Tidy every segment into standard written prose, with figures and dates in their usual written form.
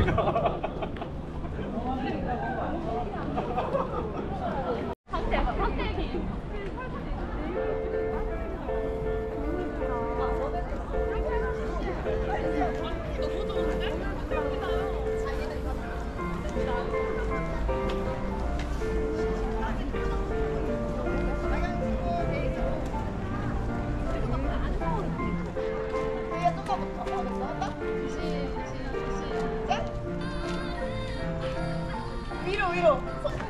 위로 위로.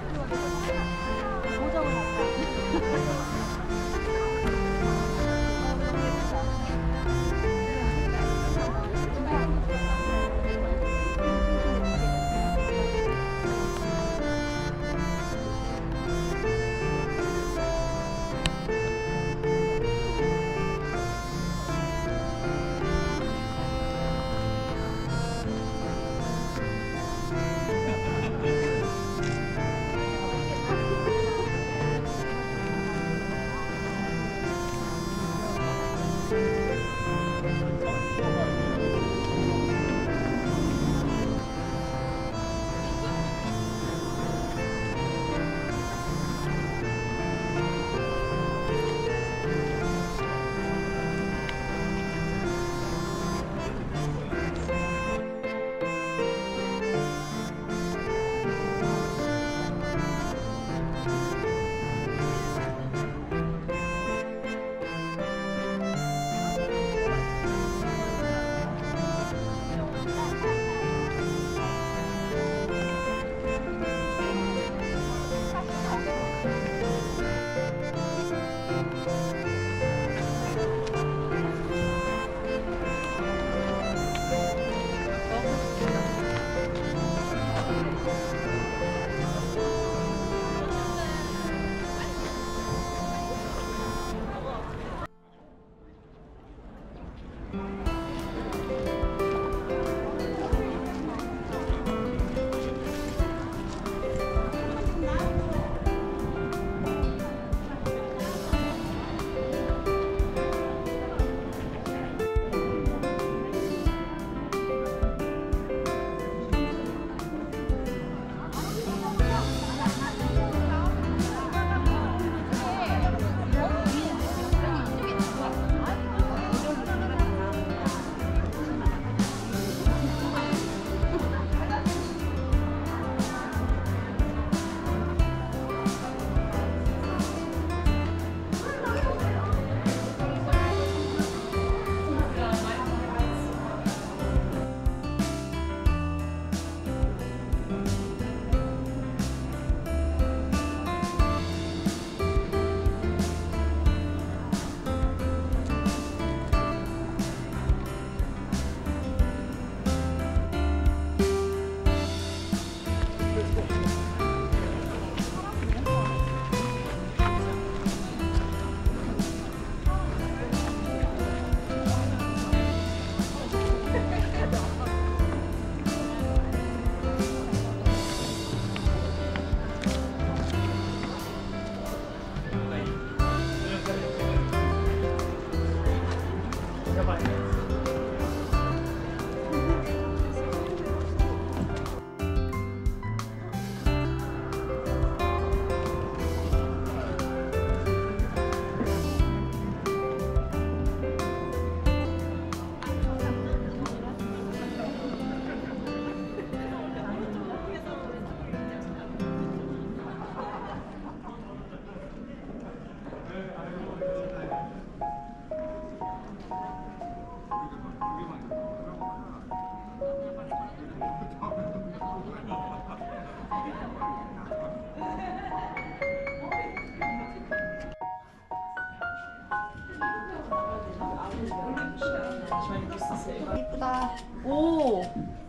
예쁘다. 오,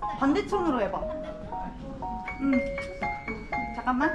반대손으로 해봐. 잠깐만.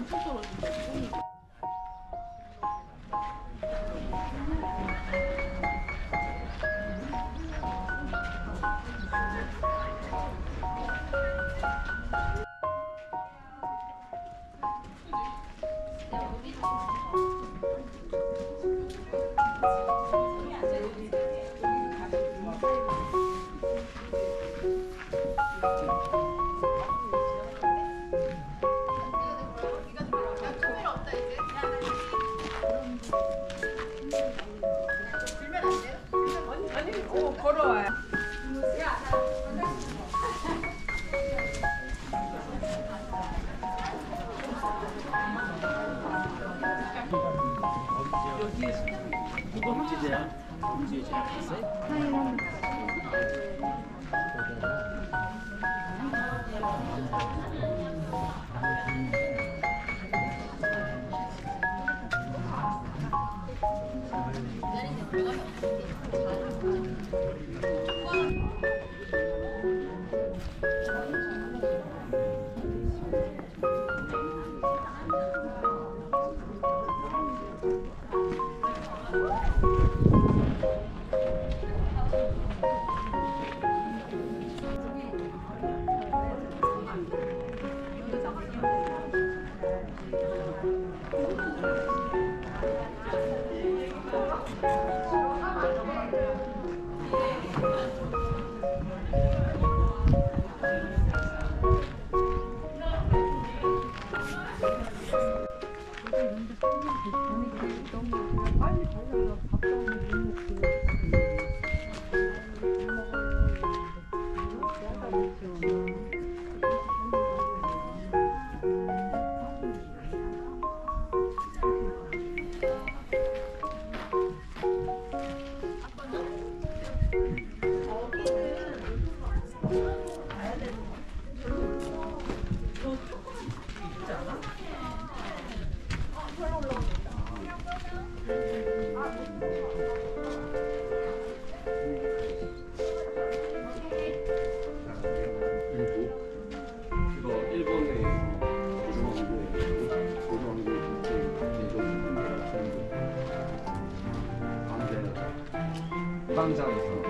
걸어와요. 이거 문제제야? 문제제야 됐어요? 빵장에서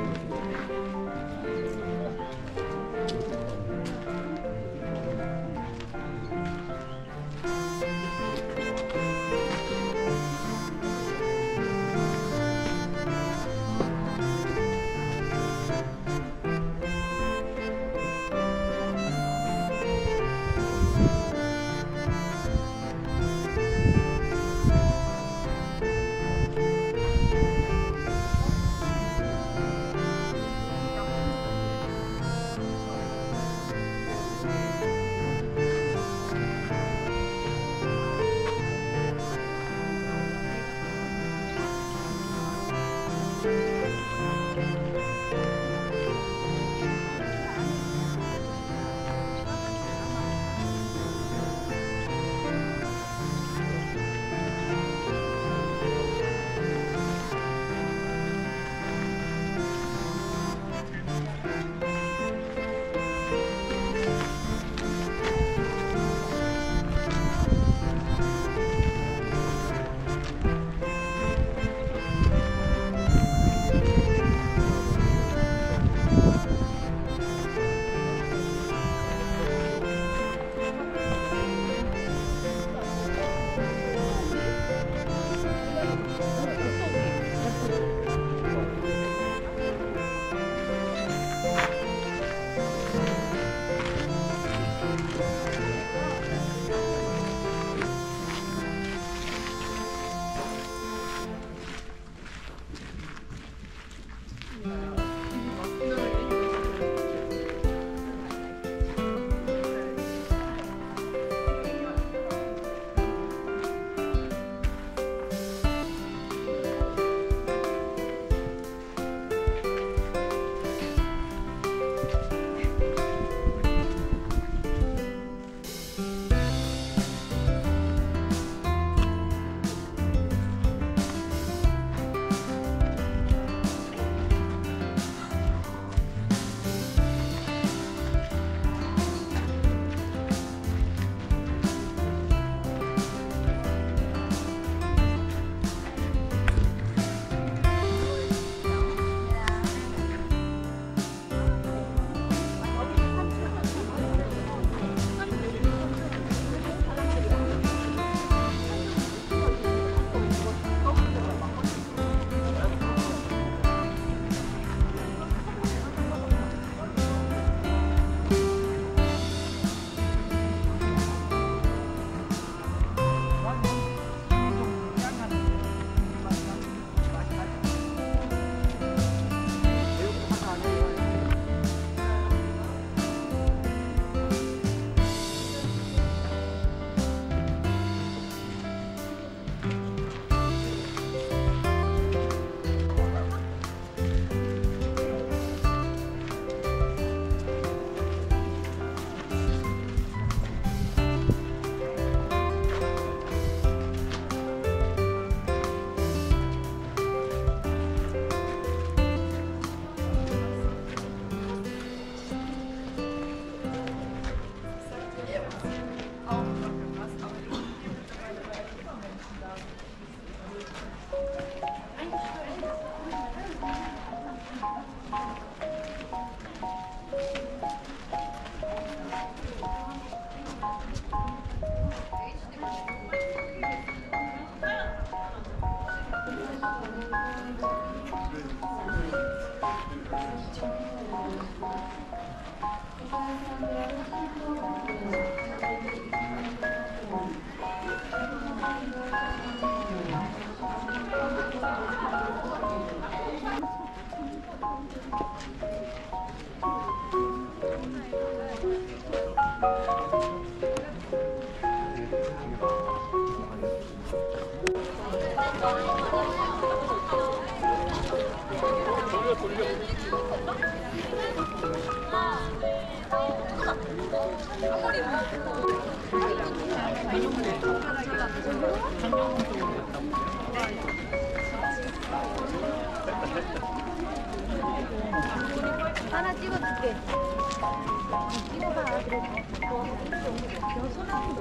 하나 찍어줄게. 찍어봐. 그래. 저 소나무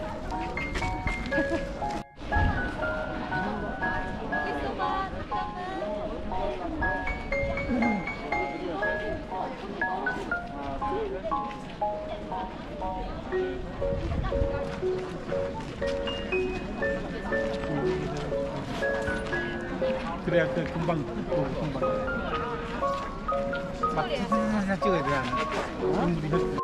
그래야 그 금방 보고 금방 막 사진 찍어야 돼. 안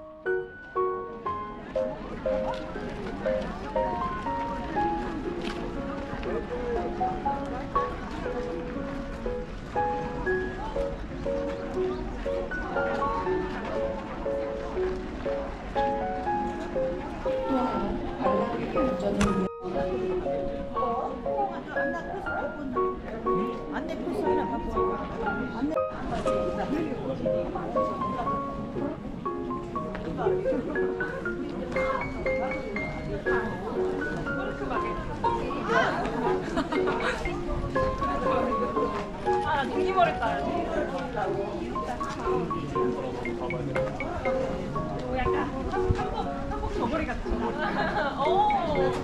안내 코스 하나 갖고 와. 안내. 아, 눈이 버렸다. 약간 한복 저고리 같은 거. 오.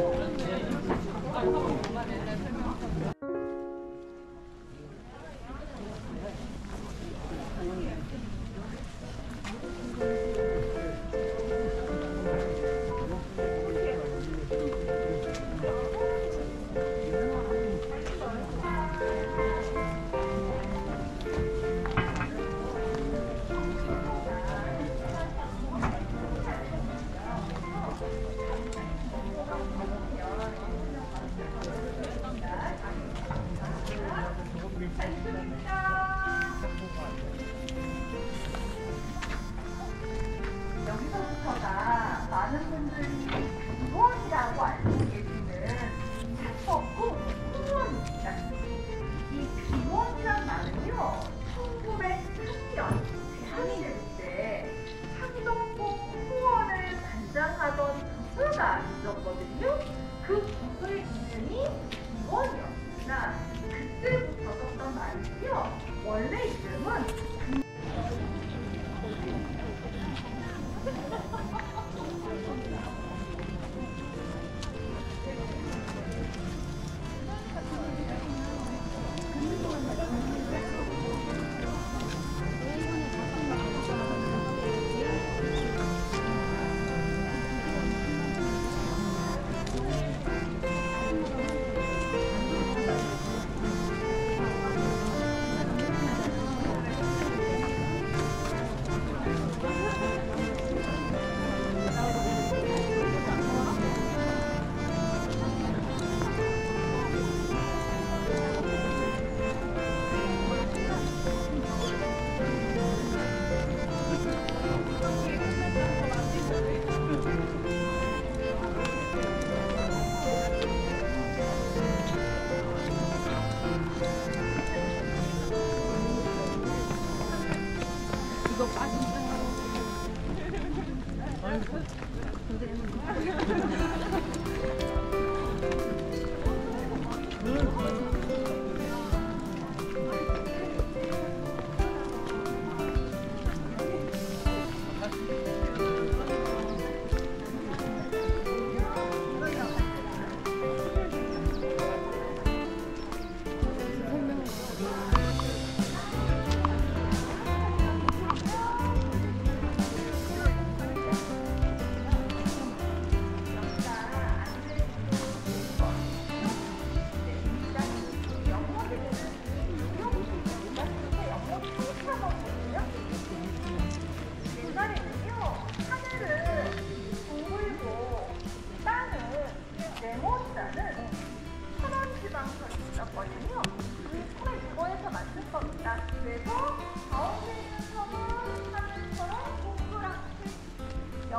여기서부터가 많은 분들이 기원이라고 알고 계시는 자포구 풍원입니다. 이 기원이란 말은요, 1903년 대한민국 때 창동구 풍원을 관장하던 부사가 있었거든요. 그 부사의 이름이 기원이었으나 그때부터 썼던 말이고요. 원래 이름은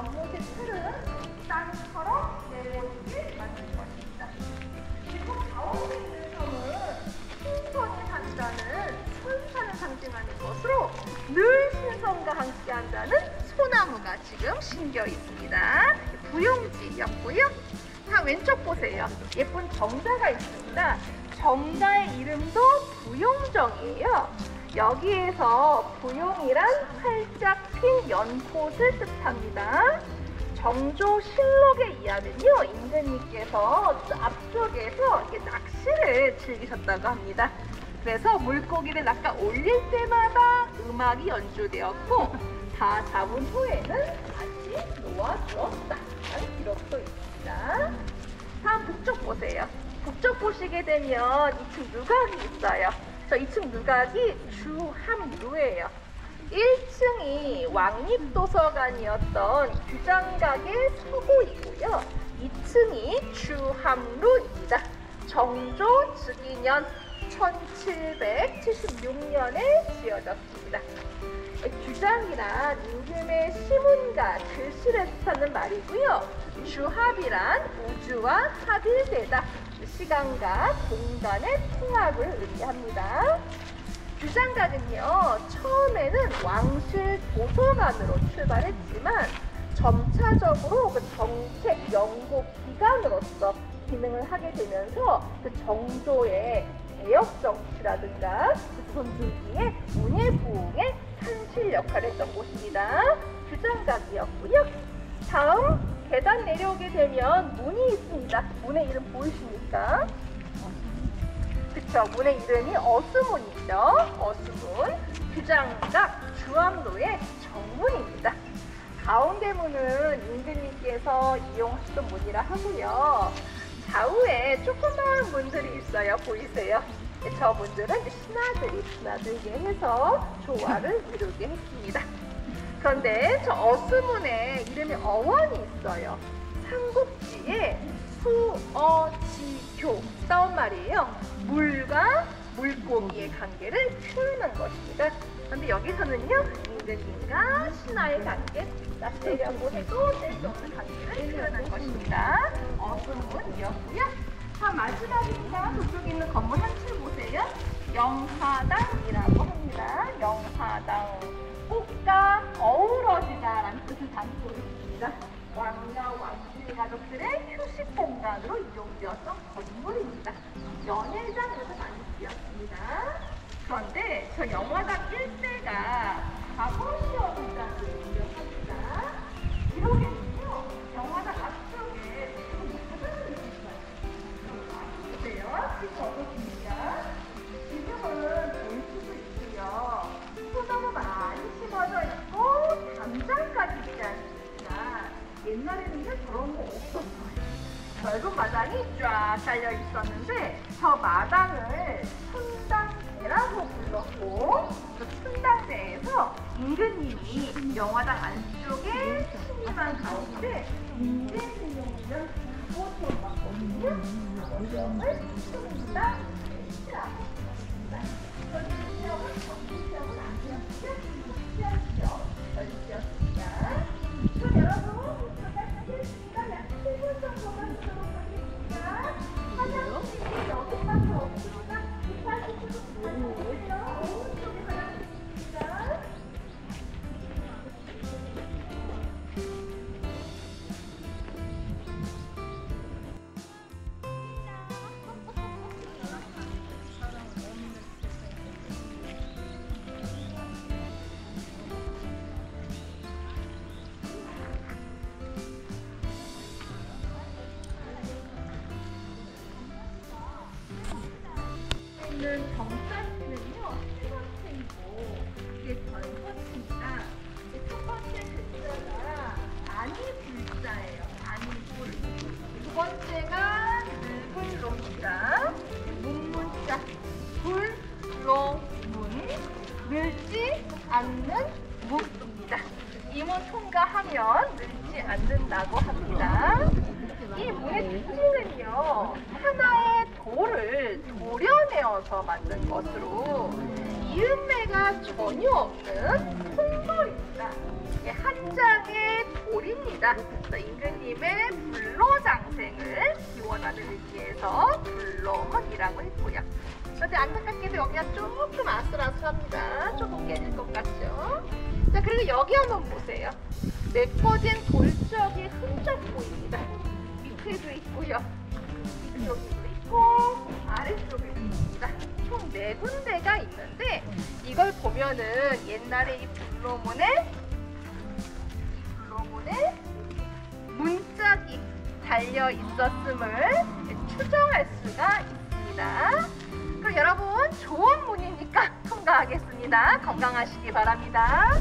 연못의 틀은 땅처럼 내려오게 만든 것입니다. 그리고 가운데 있는 섬은 신선이 산다는 천사를 상징하는 것으로 늘 신선과 함께한다는 소나무가 지금 심겨 있습니다. 부용지였고요. 자, 왼쪽 보세요. 예쁜 정자가 있습니다. 정자의 이름도 부용정이에요. 여기에서 부용이란 활짝 핀 연꽃을 뜻합니다. 정조실록에 의하면요, 임금님께서 앞쪽에서 이렇게 낚시를 즐기셨다고 합니다. 그래서 물고기를 낚아 올릴 때마다 음악이 연주되었고, 다 잡은 후에는 다시 놓아주었다 라는 기록도 있습니다. 다음 북쪽 보세요. 북쪽 보시게 되면 2층 누각이 있어요. 저 2층 누각이 주함루예요. 1층이 왕립도서관이었던 규장각의 서고이고요. 2층이 주함루입니다. 정조 즉위년 1776년에 지어졌습니다. 규장이란 임금의 시문과 글씨를 뜻하는 말이고요. 주합이란 우주와 합일되다, 시간과 공간의 통합을 의미합니다. 규장각은요, 처음에는 왕실 도서관으로 출발했지만 점차적으로 그 정책 연구 기관으로서 기능을 하게 되면서 그 정조의 개혁 정치라든가 조선 중기의 문예 부흥의 산실 역할을 했던 곳입니다. 규장각이었고요. 다음 계단 내려오게 되면 문이 있습니다. 문의 이름 보이십니까? 그쵸, 문의 이름이 어수문이죠. 어수문, 규장각, 주함로의 정문입니다. 가운데 문은 임금님께서 이용하셨던 문이라 하고요. 좌우에 조그마한 문들이 있어요. 보이세요? 저 문들은 신하들이 드나들게 해서 조화를 이루게 했습니다. 그런데 저 어수문에 이름이 어원이 있어요. 삼국지에 수어지교 싸운 말이에요. 물과 물고기의 관계를 표현한 것입니다. 그런데 여기서는요, 임금님과 신하의 관계, 낯대려고 해도 뗄 수 없는 관계를 표현한 것입니다. 어수문이었고요. 자, 마지막입니다. 저쪽에 있는 건물 한 층 보세요. 영화당이라고 합니다. 영화당. 꽃과 어우러지다라는 뜻을 담고 있습니다. 왕녀, 왕실 가족들의 휴식 공간으로 이용되었던 건물입니다. 연회장에서 많이 쓰였습니다. 그런데 저 영화당 일대가 과거시험이라는 유명합니다. 기록에는요, 영화당 앞쪽에 바다를 있어요. 보세요. 지금 어떻습니까? 지금은 볼 수도 있고요. 소나무 많이 심어져 있고 담장까지 있지 않습니까? 옛날에는요, 저런 거 없었어요. 넓은 마당이 쫙 깔려 있었는데 저 마당을 춘당대라고 불렀고, 그 춘당대에서 임금님이 영화당 안쪽에 신임한 가운데 인재승용이라는 곳으로 왔거든요. 이름을 춘당대라고 합니다. 전 지역은 정치지역은 아니었고요. 시야지역, 전지였습니다. 그럼 여러분, 부탁드리겠습니다. 약 7분 정도만 하도록 하겠습니다. 화장실이 여기밖에 없습니다. 부탁드리고 부탁드리고요. 오른쪽에 화장실 있습니다. 있는 정자씨는요, 세 번째이고, 이게 전서씨입니다. 첫 번째 글자가 아니 불자예요. 아니 불. 두 번째가 늙은 롱입니다. 문문자. 불, 롱, 문. 늙지 않는 문입니다. 이 문 통과하면 늙지 않는다고 합니다. 이 문의 특징은요, 하나의 돌을 도려내어서 만든 것으로 이음매가 전혀 없는 통돌입니다. 한 장의 돌입니다. 있습니다. 그래서 임금님의 불로장생을 기원하는 의미에서 불로헌이라고 했고요. 그런데 안타깝게도 여기가 조금 아슬아슬합니다. 조금 깨질 것 같죠? 자, 그리고 여기 한번 보세요. 메꿔진 돌적의 흔적 보입니다. 밑에도 있고요. 이쪽에도 있고 아래쪽에도 있습니다. 총 4군데가 있는데 이걸 보면은 옛날에 이 불로문에 문짝이 달려 있었음을 추정할 수가 있습니다. 그럼 여러분 좋은 문이니까 통과하겠습니다. 건강하시기 바랍니다.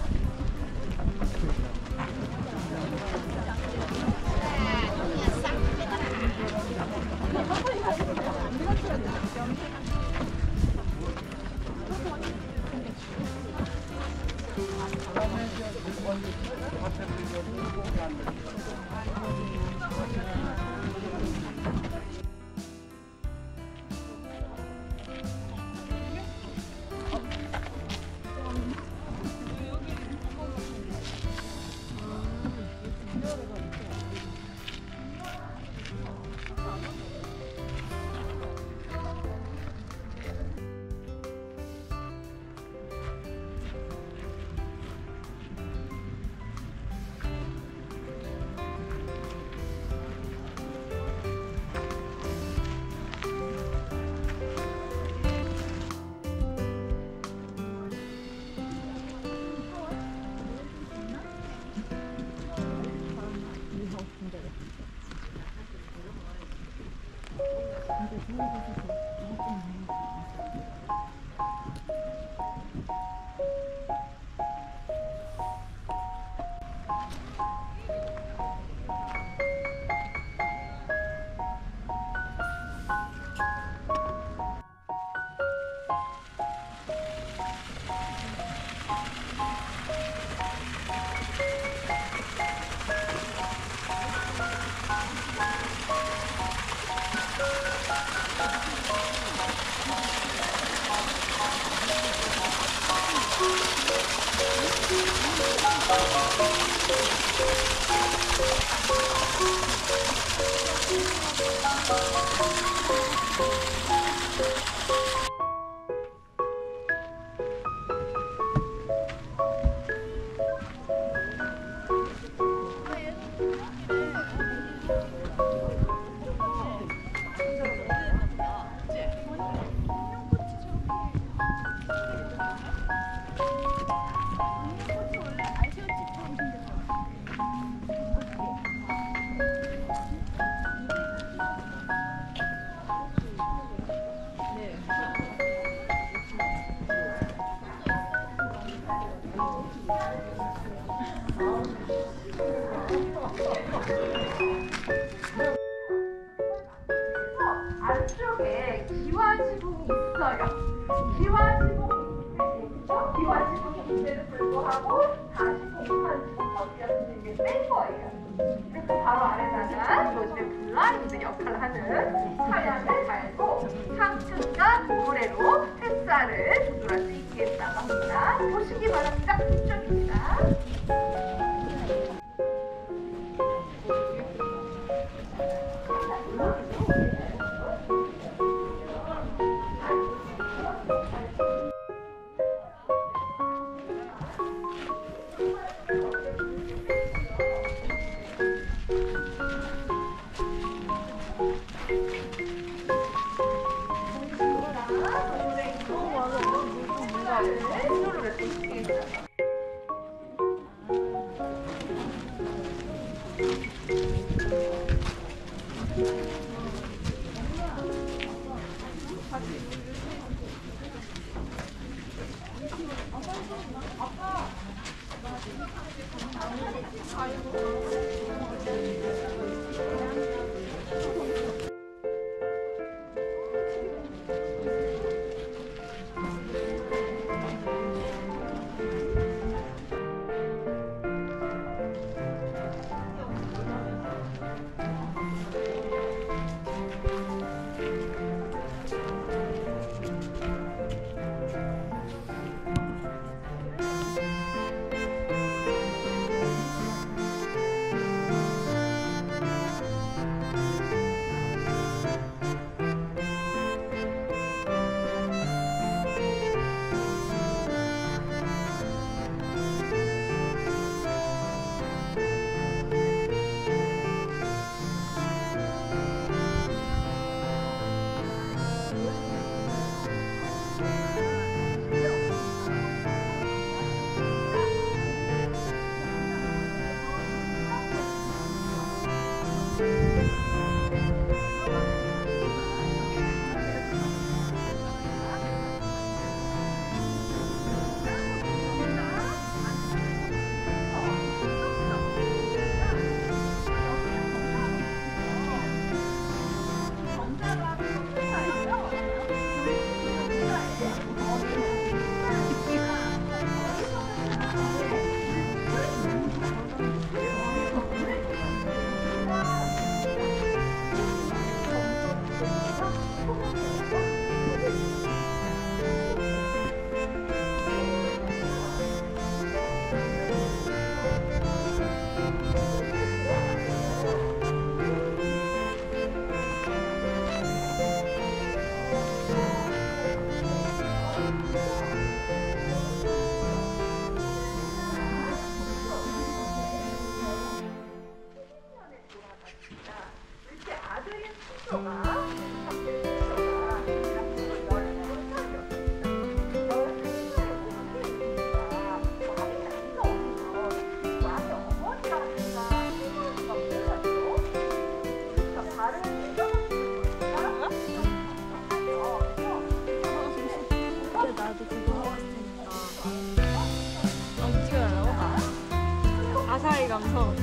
안쪽에 기와지붕이 있어요. 기와지붕이 있는데도 불구하고 다시 공판지붕 어디였는지 이게 뺀 거예요. 그래서 바로 아래다가 요즘에 블라인드 역할을 하는 사양을 달고 상층과 모래로 햇살을 조절할 수 있게 했다고 합니다. 보시기 바랍니다. 이쪽입니다. 나도 그거 하고 있으니까. 너무 찍어달라고? 아사히 감성.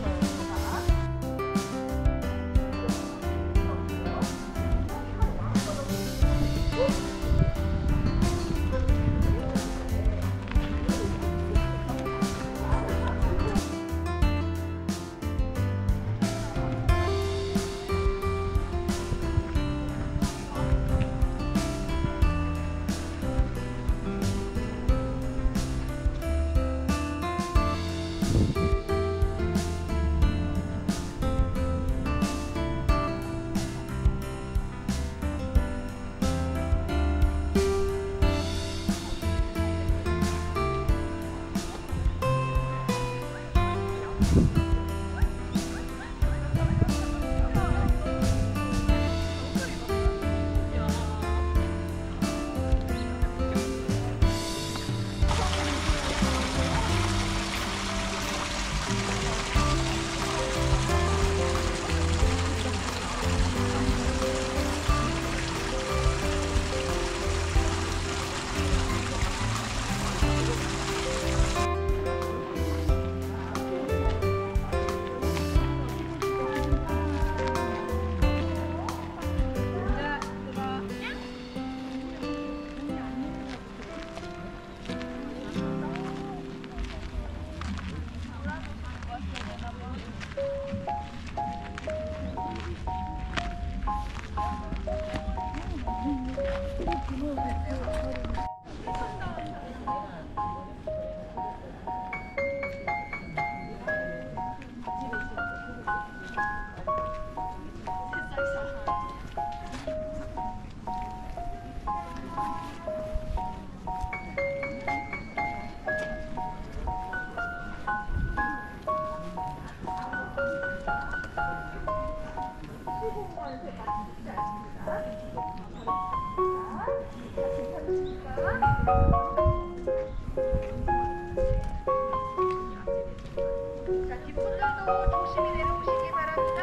자, 뒷분들도 조심히 내려오시기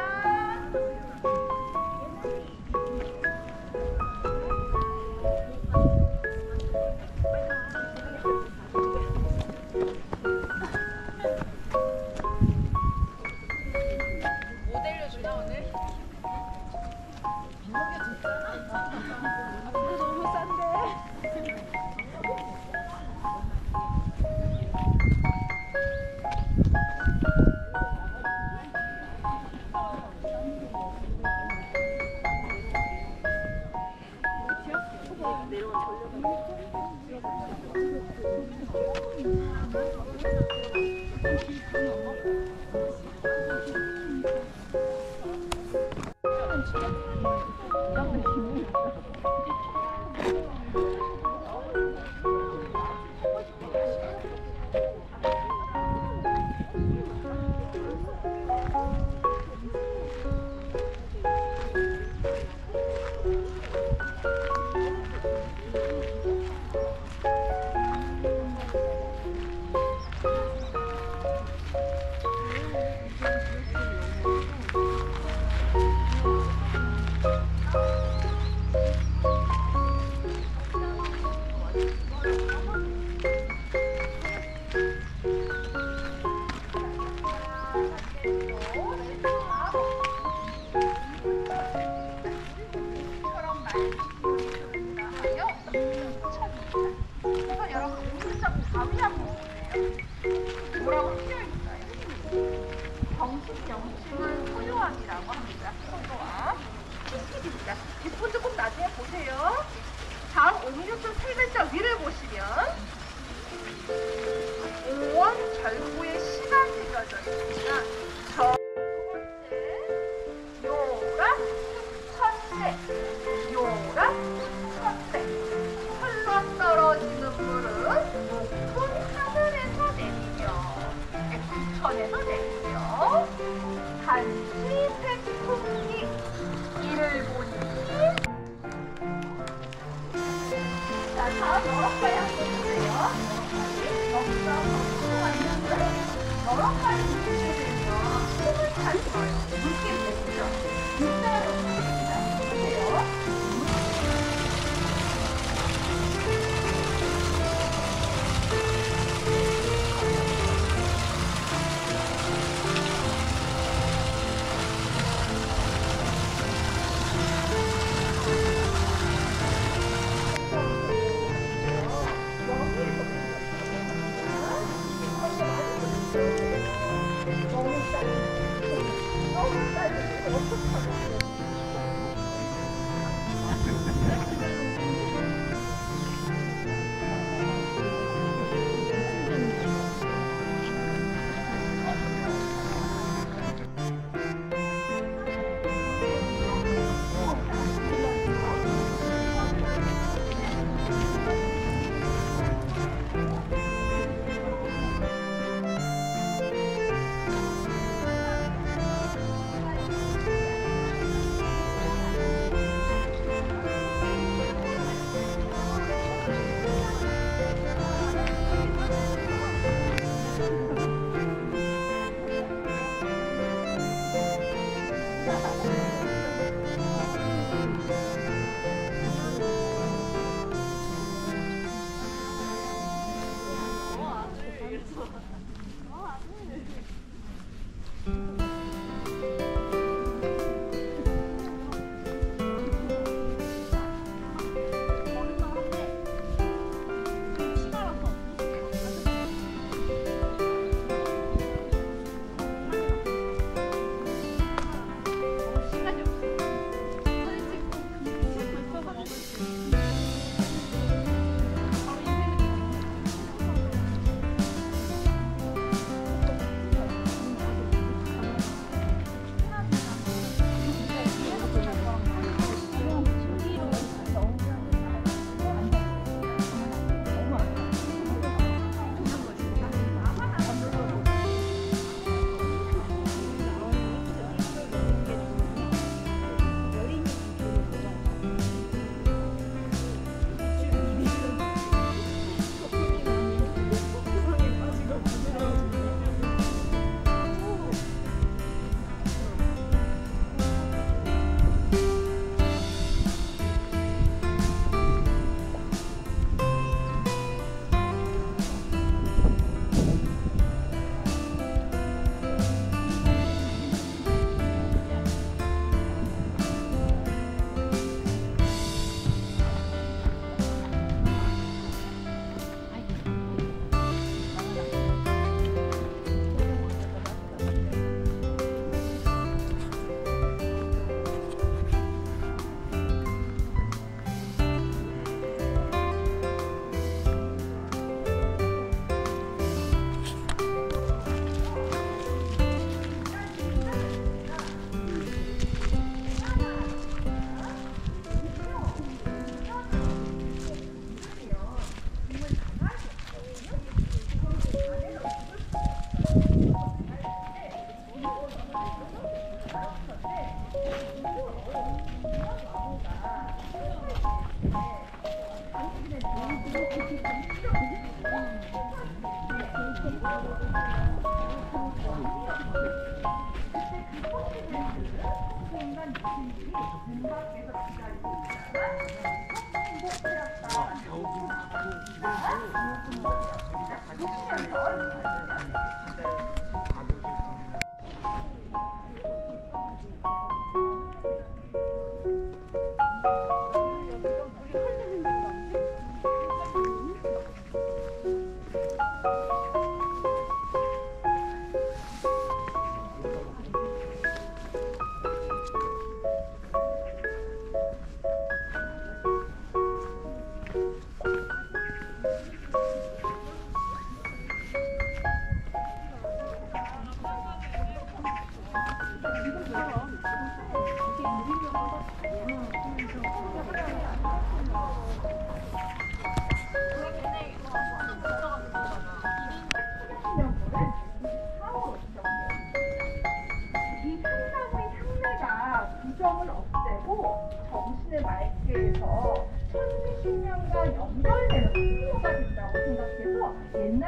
바랍니다. 뭐 내려주나 오늘? 너무 싼데. 우선 여러분 오른쪽 감이 한번 보세요. 뭐라고 쓰여 있어요? 정식 영칭은 소요함이라고 합니다. 소요함. PCB입니다. 뒷분도 꼭 나중에 보세요. 다음 56점 3글자 위를 보시면 5원 절구의 시가 새겨져 있습니다. 저 요라 첫째 요라 첫째 흘러 떨어지는 물은 높은 하늘에서 내리며 구천에서 내리며 한시 백풍이 거리를 보니 자 다음 너럭바위 한번 보세요. 넉넉 왔는데 너럭바위 물기를 숨을 잘 쉬어요. 물기를 내쉬죠. 육자로 물기입니다. 보세요.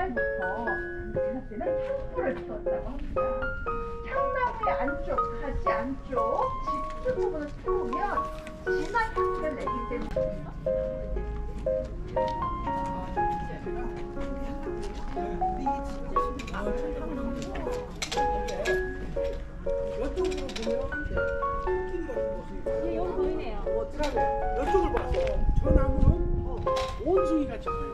옛날부터 제작진은 향불을 피웠다고 합니다. 향나무의 안쪽, 가지 안쪽 짙은 부분을 태우면 진한 향기를 내기 때문에 여기 보이네요. 이쪽을 봤어. 저 나무는 원숭이 같이 보여.